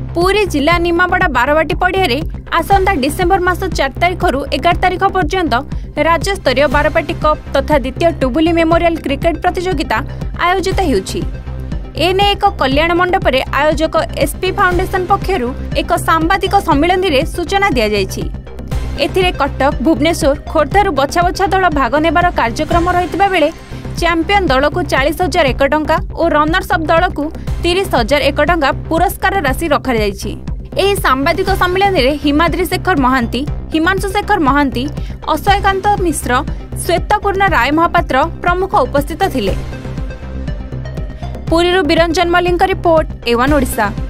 पुरी जिला निमापड़ा बारवाटी पड़िया आसंता डिसेम्बर मास 4 तारिख रु 11 तारिख पर्यंत राज्य स्तरीय बारवाटी कप तथा द्वितीय टुबुली मेमोरियल क्रिकेट प्रतियोगिता आयोजित होउछि। एने एक कल्याण मंडप रे आयोजक एसपी फाउंडेशन पक्षरु एक सांबादिक सम्मेलन रे सूचना दिया जायछि। एथिरे कटक भुवनेश्वर खोर्धारु बछा बछा दल भाग नेबार कार्यक्रम रहितबा बेले चैंपियन दल को 40,001 टंका और रनर्स अप दल को 30,001 टंका पुरस्कार राशि रखा जायछि। एही सांबादिक सम्मेलन रे हिमाद्री शेखर महांती, हिमांशु शेखर महांती, अशयकांत मिश्र, श्वेतपूर्ण राय महापात्र प्रमुख उपस्थित थिले। पुरीरु बिरंजन मल्लिक रिपोर्ट A1 ओडिशा।